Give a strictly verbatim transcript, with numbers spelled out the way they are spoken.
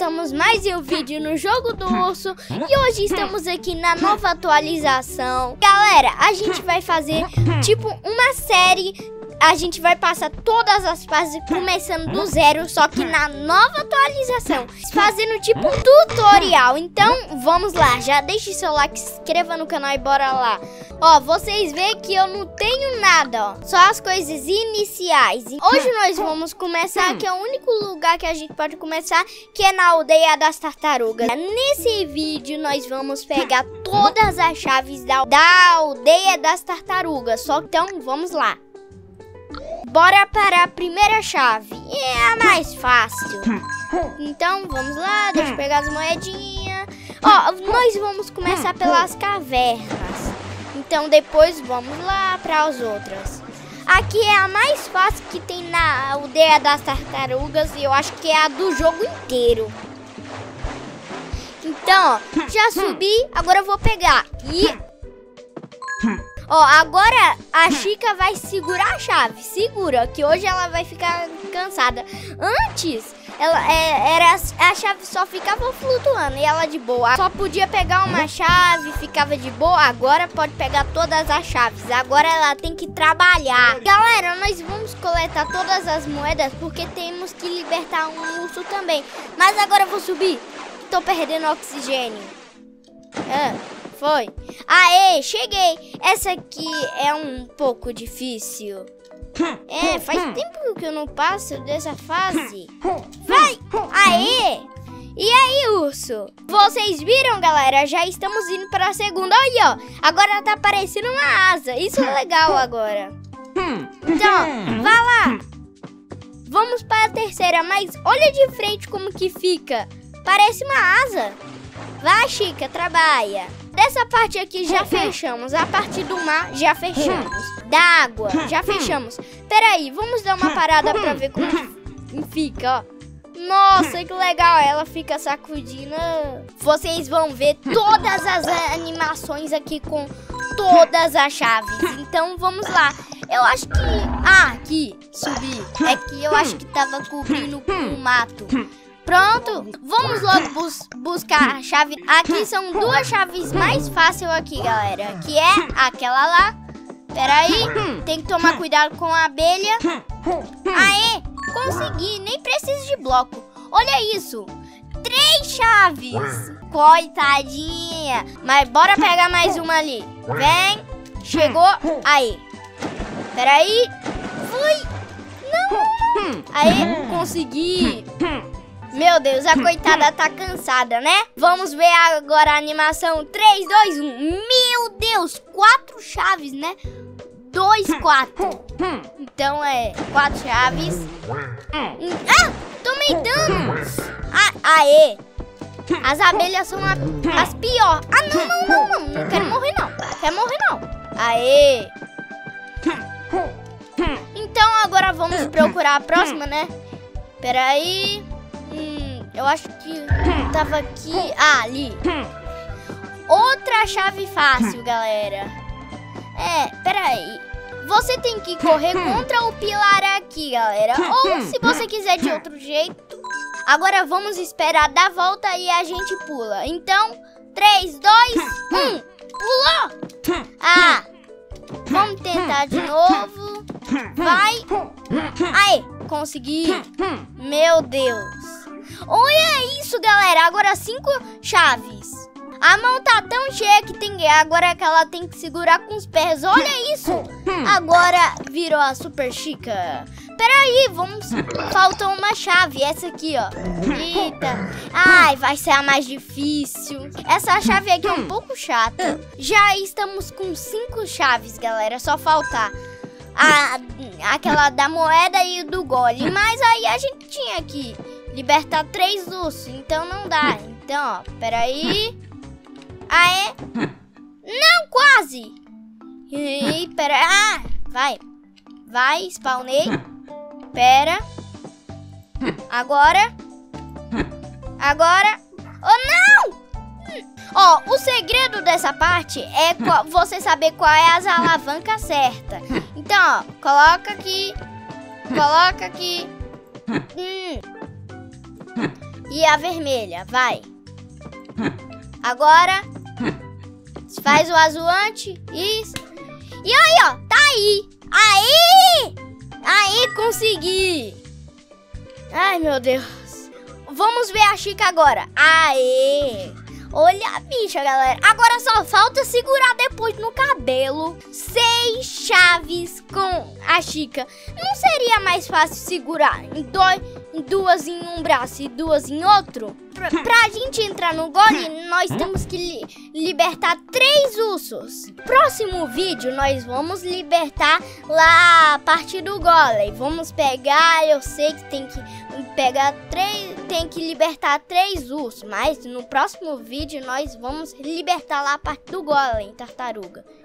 começamos mais um vídeo no Jogo do Urso e hoje estamos aqui na nova atualização. Galera, a gente vai fazer tipo uma série. A gente vai passar todas as fases começando do zero, só que na nova atualização, fazendo tipo um tutorial. Então, vamos lá, já deixe seu like, se inscreva no canal e bora lá. Ó, vocês veem que eu não tenho nada, ó, só as coisas iniciais. Hoje nós vamos começar, que é o único lugar que a gente pode começar, que é na aldeia das tartarugas. Nesse vídeo nós vamos pegar todas as chaves da, da aldeia das tartarugas, só então vamos lá. Bora para a primeira chave. É a mais fácil. Então, vamos lá. Deixa eu pegar as moedinhas. Ó, nós vamos começar pelas cavernas. Então, depois vamos lá para as outras. Aqui é a mais fácil que tem na aldeia das tartarugas. E eu acho que é a do jogo inteiro. Então, ó, já subi. Agora eu vou pegar. E... Ó, agora a Chica vai segurar a chave. Segura, que hoje ela vai ficar cansada. Antes, ela é, era a chave só ficava flutuando e ela de boa. Só podia pegar uma chave, ficava de boa. Agora pode pegar todas as chaves. Agora ela tem que trabalhar. Galera, nós vamos coletar todas as moedas porque temos que libertar um urso também. Mas agora eu vou subir. Tô perdendo oxigênio. Ah. Foi. Aê, cheguei. Essa aqui é um pouco difícil. É, faz tempo que eu não passo dessa fase. Vai! Aê! E aí, urso? Vocês viram, galera? Já estamos indo para a segunda. Olha, ó. Agora tá aparecendo uma asa. Isso é legal agora. Então, vá lá. Vamos para a terceira, mas olha de frente como que fica. Parece uma asa. Vai, Chica, trabalha. Dessa parte aqui já fechamos. A parte do mar já fechamos. Da água já fechamos. Peraí, vamos dar uma parada pra ver como fica, ó. Nossa, que legal. Ela fica sacudindo. Vocês vão ver todas as animações aqui com todas as chaves. Então vamos lá. Eu acho que... Ah, aqui, subir. É que eu acho que tava cobrindo com o mato. Pronto, vamos logo bus buscar a chave. Aqui são duas chaves mais fáceis aqui, galera. Que é aquela lá. Peraí, tem que tomar cuidado com a abelha. Aê, consegui, nem preciso de bloco. Olha isso, três chaves. Coitadinha. Mas bora pegar mais uma ali. Vem, chegou, aí. Peraí, fui. Não, aí, consegui. Meu Deus, a coitada tá cansada, né? Vamos ver agora a animação. três, dois, um. Meu Deus, quatro chaves, né? dois, quatro. Então é quatro chaves. Ah, tomei danos. Ah, aê. As abelhas são a, as piores. Ah, não, não, não, não. Não quero morrer, não. Não quero morrer, não. Aê. Então agora vamos procurar a próxima, né? Peraí. Hum, eu acho que tava aqui. Ah, ali. Outra chave fácil, galera. É, peraí. Você tem que correr contra o pilar aqui, galera. Ou se você quiser de outro jeito. Agora vamos esperar dar volta e a gente pula. Então, três, dois, um. Pulou! Ah, vamos tentar de novo. Vai. Aí, consegui. Meu Deus. Olha isso, galera. Agora cinco chaves. A mão tá tão cheia que tem... Agora que ela tem que segurar com os pés. Olha isso. Agora virou a Super Chica. Peraí, vamos... Falta uma chave. Essa aqui, ó. Eita. Ai, vai ser a mais difícil. Essa chave aqui é um pouco chata. Já estamos com cinco chaves, galera. Só faltar a... aquela da moeda e do gole. Mas aí a gente tinha que libertar três ursos. Então não dá. Então, ó. Peraí. Aê. Não, quase. E, pera. Ah, vai. Vai, spawnei. Pera. Agora. Agora. Oh, não! Ó, o segredo dessa parte é qual, você saber qual é as alavancas certas. Então, ó, coloca aqui. Coloca aqui. Hum. e a vermelha, vai. Agora, faz o azul antes. Isso. E aí, ó, tá aí. Aí! Aí, consegui. Ai, meu Deus. Vamos ver a Chica agora. Aê! Olha a bicha, galera. Agora só falta segurar depois no cabelo. Seis chaves com a Chica. Não seria mais fácil segurar em, dois, em duas em um braço e duas em outro? Pra, pra gente entrar no golem, nós temos que li, libertar três ursos. Próximo vídeo, nós vamos libertar lá a parte do golem. Vamos pegar, eu sei que tem que pegar três, tem que libertar três ursos. Mas no próximo vídeo, nós vamos libertar lá a parte do golem, tartaruga.